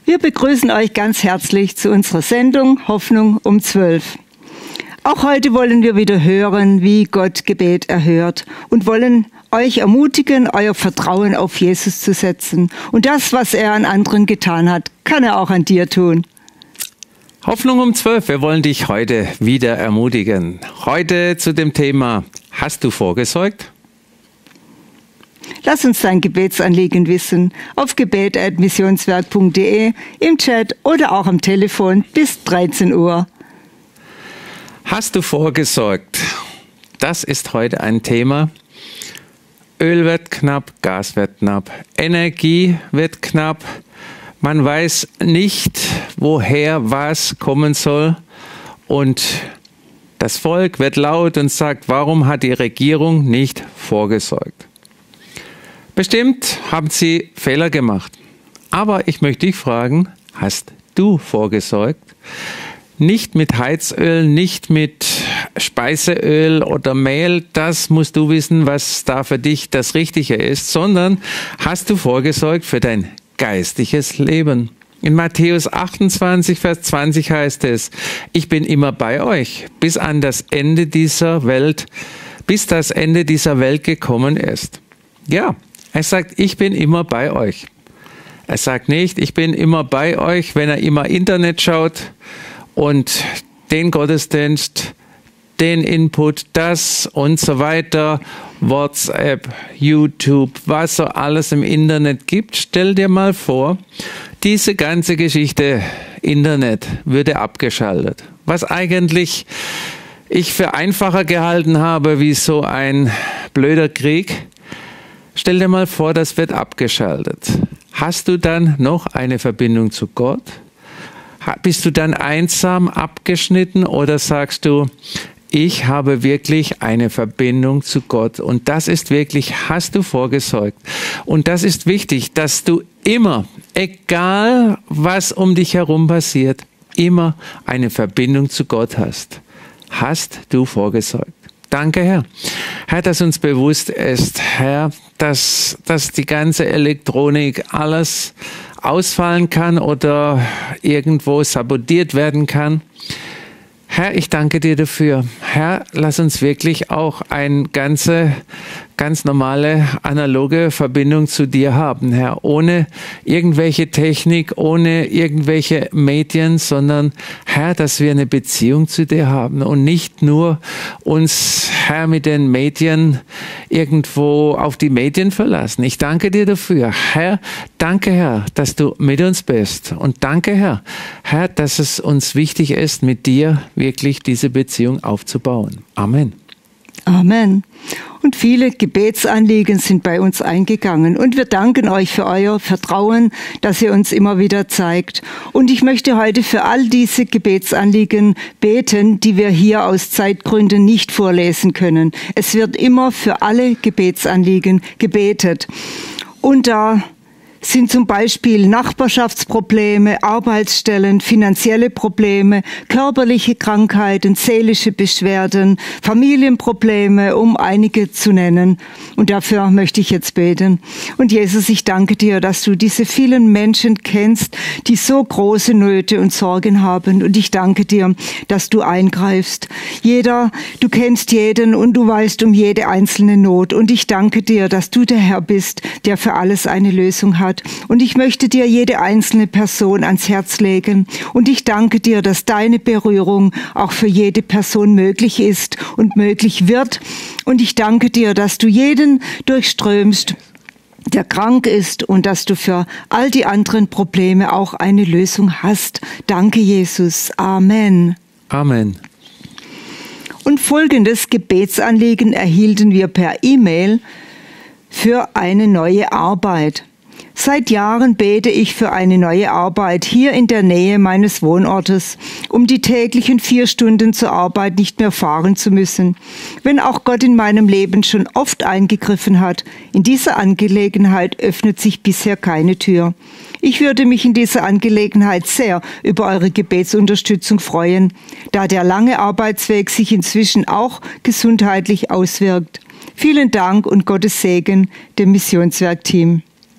Wir begrüßen euch ganz herzlich zu unserer Sendung Hoffnung um 12. Auch heute wollen wir wieder hören, wie Gott Gebet erhört und wollen euch ermutigen, euer Vertrauen auf Jesus zu setzen. Und das, was er an anderen getan hat, kann er auch an dir tun. Hoffnung um 12. Wir wollen dich heute wieder ermutigen. Heute zu dem Thema: Hast du vorgesorgt? Lass uns dein Gebetsanliegen wissen auf gebet@missionswerk.de, im Chat oder auch am Telefon bis 13 Uhr. Hast du vorgesorgt? Das ist heute ein Thema. Öl wird knapp, Gas wird knapp, Energie wird knapp. Man weiß nicht, woher was kommen soll. Und das Volk wird laut und sagt, warum hat die Regierung nicht vorgesorgt? Bestimmt haben sie Fehler gemacht. Aber ich möchte dich fragen, hast du vorgesorgt? Nicht mit Heizöl, nicht mit Speiseöl oder Mehl, das musst du wissen, was da für dich das Richtige ist, sondern hast du vorgesorgt für dein geistiges Leben? In Matthäus 28, Vers 20 heißt es, ich bin immer bei euch, bis das Ende dieser Welt gekommen ist. Ja, er sagt, ich bin immer bei euch. Er sagt nicht, ich bin immer bei euch, wenn er immer Internet schaut und den Gottesdienst, den Input, das und so weiter, WhatsApp, YouTube, was so alles im Internet gibt. Stell dir mal vor, diese ganze Geschichte Internet würde abgeschaltet. Was eigentlich ich für einfacher gehalten habe, wie so ein blöder Krieg. Stell dir mal vor, das wird abgeschaltet. Hast du dann noch eine Verbindung zu Gott? Bist du dann einsam abgeschnitten oder sagst du, ich habe wirklich eine Verbindung zu Gott? Und das ist wirklich, hast du vorgesorgt. Und das ist wichtig, dass du immer, egal was um dich herum passiert, immer eine Verbindung zu Gott hast. Hast du vorgesorgt? Danke, Herr. Herr, dass uns bewusst ist, Herr, dass die ganze Elektronik alles ausfallen kann oder irgendwo sabotiert werden kann. Herr, ich danke dir dafür. Herr, lass uns wirklich auch eine ganz normale, analoge Verbindung zu dir haben, Herr. Ohne irgendwelche Technik, ohne irgendwelche Medien, sondern, Herr, dass wir eine Beziehung zu dir haben und nicht nur uns, Herr, mit den Medien irgendwo auf die Medien verlassen. Ich danke dir dafür. Herr, danke, Herr, dass du mit uns bist. Und danke, Herr, dass es uns wichtig ist, mit dir wirklich diese Beziehung aufzubauen. Amen. Amen. Und viele Gebetsanliegen sind bei uns eingegangen. Und wir danken euch für euer Vertrauen, das ihr uns immer wieder zeigt. Und ich möchte heute für all diese Gebetsanliegen beten, die wir hier aus Zeitgründen nicht vorlesen können. Es wird immer für alle Gebetsanliegen gebetet. Und da sind zum Beispiel Nachbarschaftsprobleme, Arbeitsstellen, finanzielle Probleme, körperliche Krankheiten, seelische Beschwerden, Familienprobleme, um einige zu nennen. Und dafür möchte ich jetzt beten. Und Jesus, ich danke dir, dass du diese vielen Menschen kennst, die so große Nöte und Sorgen haben. Und ich danke dir, dass du eingreifst. Du kennst jeden und du weißt um jede einzelne Not. Und ich danke dir, dass du der Herr bist, der für alles eine Lösung hat. Und ich möchte dir jede einzelne Person ans Herz legen. Und ich danke dir, dass deine Berührung auch für jede Person möglich ist und möglich wird. Und ich danke dir, dass du jeden durchströmst, der krank ist, und dass du für all die anderen Probleme auch eine Lösung hast. Danke, Jesus. Amen. Amen. Und folgendes Gebetsanliegen erhielten wir per E-Mail für eine neue Arbeit. Seit Jahren bete ich für eine neue Arbeit hier in der Nähe meines Wohnortes, um die täglichen 4 Stunden zur Arbeit nicht mehr fahren zu müssen. Wenn auch Gott in meinem Leben schon oft eingegriffen hat, in dieser Angelegenheit öffnet sich bisher keine Tür. Ich würde mich in dieser Angelegenheit sehr über eure Gebetsunterstützung freuen, da der lange Arbeitsweg sich inzwischen auch gesundheitlich auswirkt. Vielen Dank und Gottes Segen dem Missionswerk-Team.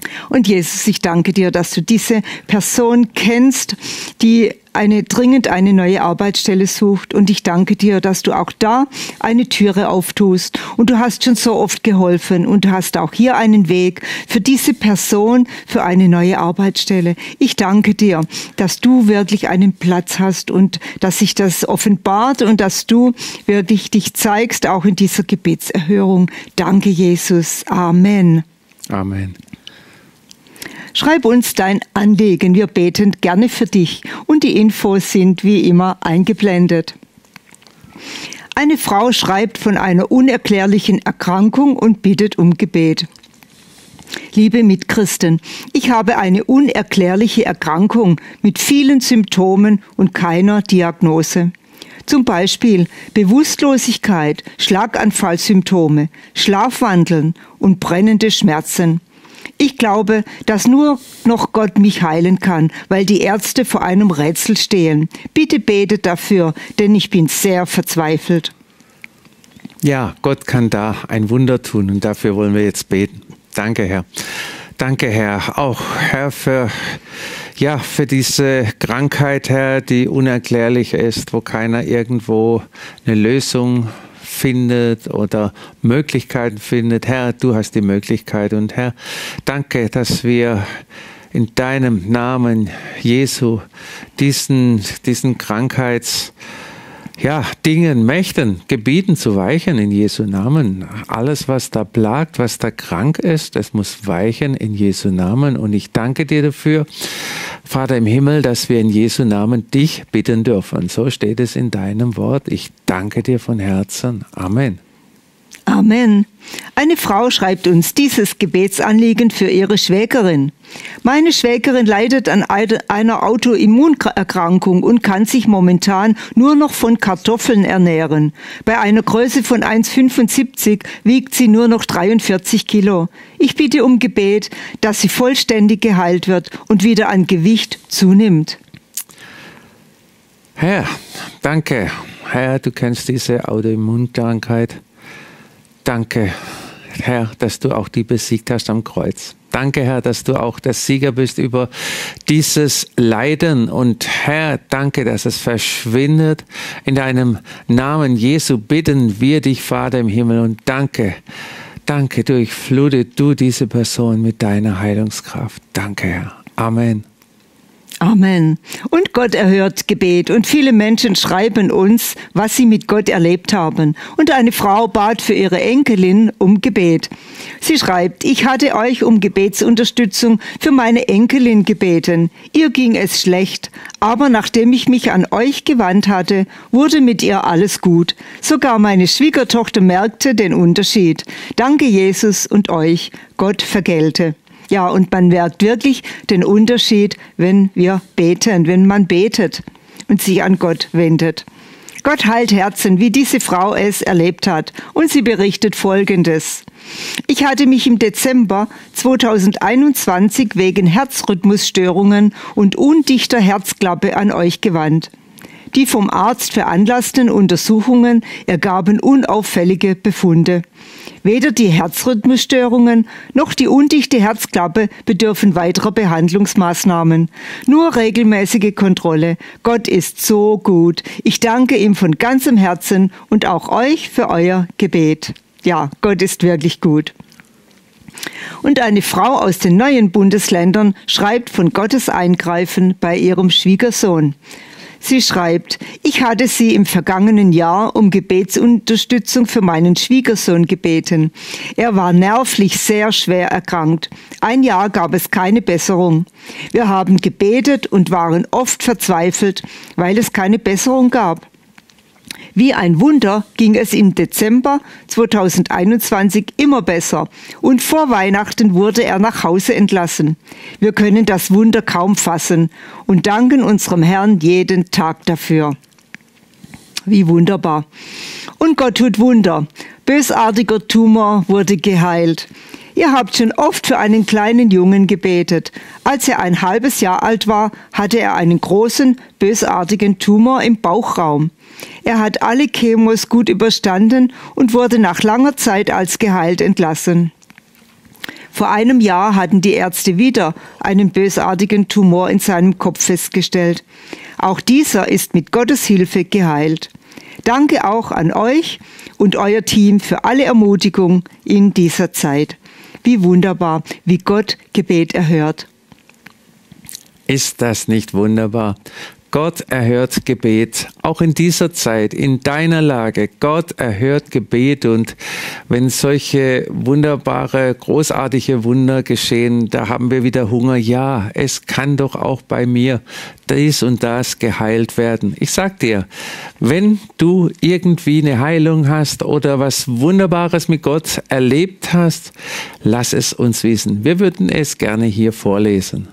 Und Jesus, ich danke dir, dass du diese Person kennst, die dringend eine neue Arbeitsstelle sucht. Und ich danke dir, dass du auch da eine Türe auftust. Und du hast schon so oft geholfen und du hast auch hier einen Weg für diese Person, für eine neue Arbeitsstelle. Ich danke dir, dass du wirklich einen Platz hast und dass sich das offenbart und dass du wirklich dich zeigst, auch in dieser Gebetserhörung. Danke, Jesus. Amen. Amen. Schreib uns dein Anliegen, wir beten gerne für dich und die Infos sind wie immer eingeblendet. Eine Frau schreibt von einer unerklärlichen Erkrankung und bittet um Gebet. Liebe Mitchristen, ich habe eine unerklärliche Erkrankung mit vielen Symptomen und keiner Diagnose. Zum Beispiel Bewusstlosigkeit, Schlaganfallsymptome, Schlafwandeln und brennende Schmerzen. Ich glaube, dass nur noch Gott mich heilen kann, weil die Ärzte vor einem Rätsel stehen. Bitte betet dafür, denn ich bin sehr verzweifelt. Ja, Gott kann da ein Wunder tun und dafür wollen wir jetzt beten. Danke, Herr. Danke, Herr. Auch, Herr, für diese Krankheit, Herr, die unerklärlich ist, wo keiner irgendwo eine Lösung findet oder Möglichkeiten findet. Herr, du hast die Möglichkeit und Herr, danke, dass wir in deinem Namen Jesu diesen Dingen, Mächten, Gebieten zu weichen in Jesu Namen. Alles, was da plagt, was da krank ist, das muss weichen in Jesu Namen. Und ich danke dir dafür, Vater im Himmel, dass wir in Jesu Namen dich bitten dürfen. So steht es in deinem Wort. Ich danke dir von Herzen. Amen. Amen. Eine Frau schreibt uns dieses Gebetsanliegen für ihre Schwägerin. Meine Schwägerin leidet an einer Autoimmunerkrankung und kann sich momentan nur noch von Kartoffeln ernähren. Bei einer Größe von 1,75 wiegt sie nur noch 43 Kilo. Ich bitte um Gebet, dass sie vollständig geheilt wird und wieder an Gewicht zunimmt. Herr, danke. Herr, du kennst diese Autoimmunkrankheit. Danke, Herr, dass du auch die besiegt hast am Kreuz. Danke, Herr, dass du auch der Sieger bist über dieses Leiden. Und Herr, danke, dass es verschwindet. In deinem Namen Jesu bitten wir dich, Vater im Himmel. Und danke, durchflute du diese Person mit deiner Heilungskraft. Danke, Herr. Amen. Amen. Und Gott erhört Gebet und viele Menschen schreiben uns, was sie mit Gott erlebt haben. Und eine Frau bat für ihre Enkelin um Gebet. Sie schreibt, ich hatte euch um Gebetsunterstützung für meine Enkelin gebeten. Ihr ging es schlecht, aber nachdem ich mich an euch gewandt hatte, wurde mit ihr alles gut. Sogar meine Schwiegertochter merkte den Unterschied. Danke Jesus und euch, Gott vergelte. Ja, und man merkt wirklich den Unterschied, wenn wir beten, wenn man betet und sich an Gott wendet. Gott heilt Herzen, wie diese Frau es erlebt hat. Und sie berichtet Folgendes. Ich hatte mich im Dezember 2021 wegen Herzrhythmusstörungen und undichter Herzklappe an euch gewandt. Die vom Arzt veranlassten Untersuchungen ergaben unauffällige Befunde. Weder die Herzrhythmusstörungen noch die undichte Herzklappe bedürfen weiterer Behandlungsmaßnahmen. Nur regelmäßige Kontrolle. Gott ist so gut. Ich danke ihm von ganzem Herzen und auch euch für euer Gebet. Ja, Gott ist wirklich gut. Und eine Frau aus den neuen Bundesländern schreibt von Gottes Eingreifen bei ihrem Schwiegersohn. Sie schreibt, ich hatte sie im vergangenen Jahr um Gebetsunterstützung für meinen Schwiegersohn gebeten. Er war nervlich sehr schwer erkrankt. Ein Jahr gab es keine Besserung. Wir haben gebetet und waren oft verzweifelt, weil es keine Besserung gab. Wie ein Wunder ging es im Dezember 2021 immer besser und vor Weihnachten wurde er nach Hause entlassen. Wir können das Wunder kaum fassen und danken unserem Herrn jeden Tag dafür. Wie wunderbar. Und Gott tut Wunder. Bösartiger Tumor wurde geheilt. Ihr habt schon oft für einen kleinen Jungen gebetet. Als er ein halbes Jahr alt war, hatte er einen großen, bösartigen Tumor im Bauchraum. Er hat alle Chemos gut überstanden und wurde nach langer Zeit als geheilt entlassen. Vor einem Jahr hatten die Ärzte wieder einen bösartigen Tumor in seinem Kopf festgestellt. Auch dieser ist mit Gottes Hilfe geheilt. Danke auch an euch und euer Team für alle Ermutigung in dieser Zeit. Wie wunderbar, wie Gott Gebet erhört. Ist das nicht wunderbar? Gott erhört Gebet, auch in dieser Zeit, in deiner Lage. Gott erhört Gebet, und wenn solche wunderbare, großartige Wunder geschehen, da haben wir wieder Hunger. Ja, es kann doch auch bei mir dies und das geheilt werden. Ich sag dir, wenn du irgendwie eine Heilung hast oder was Wunderbares mit Gott erlebt hast, lass es uns wissen. Wir würden es gerne hier vorlesen.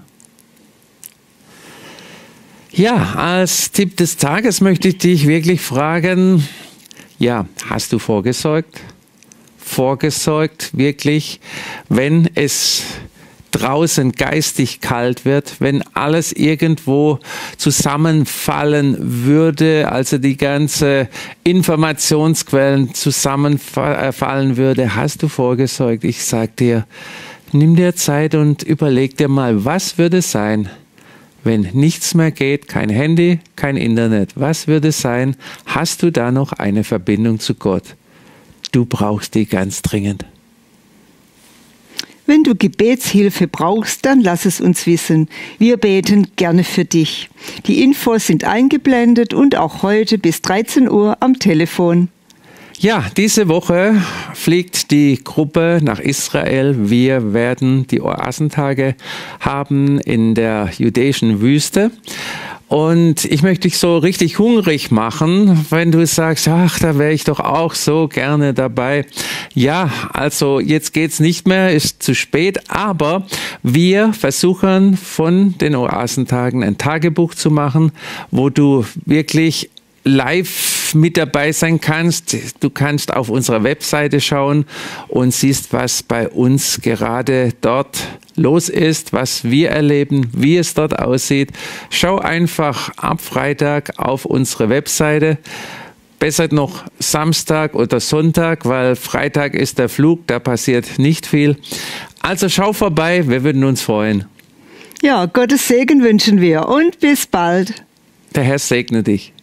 Ja, als Tipp des Tages möchte ich dich wirklich fragen, ja, hast du vorgesorgt? Vorgesorgt wirklich, wenn es draußen geistig kalt wird, wenn alles irgendwo zusammenfallen würde, also die ganze Informationsquellen zusammenfallen würde, hast du vorgesorgt? Ich sag dir, nimm dir Zeit und überleg dir mal, was würde sein, wenn nichts mehr geht, kein Handy, kein Internet, was würde sein, hast du da noch eine Verbindung zu Gott? Du brauchst die ganz dringend. Wenn du Gebetshilfe brauchst, dann lass es uns wissen. Wir beten gerne für dich. Die Infos sind eingeblendet und auch heute bis 13 Uhr am Telefon. Ja, diese Woche fliegt die Gruppe nach Israel. Wir werden die Oasentage haben in der jüdischen Wüste. Und ich möchte dich so richtig hungrig machen, wenn du sagst, ach, da wäre ich doch auch so gerne dabei. Ja, also jetzt geht's nicht mehr, ist zu spät, aber wir versuchen von den Oasentagen ein Tagebuch zu machen, wo du wirklich live mit dabei sein kannst. Du kannst auf unserer Webseite schauen und siehst, was bei uns gerade dort los ist, was wir erleben, wie es dort aussieht. Schau einfach ab Freitag auf unsere Webseite. Besser noch Samstag oder Sonntag, weil Freitag ist der Flug, da passiert nicht viel. Also schau vorbei, wir würden uns freuen. Ja, Gottes Segen wünschen wir und bis bald. Der Herr segne dich.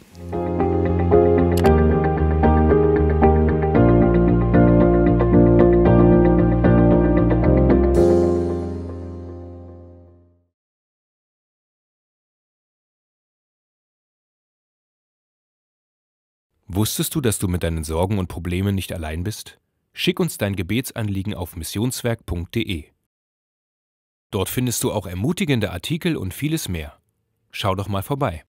Wusstest du, dass du mit deinen Sorgen und Problemen nicht allein bist? Schick uns dein Gebetsanliegen auf missionswerk.de. Dort findest du auch ermutigende Artikel und vieles mehr. Schau doch mal vorbei.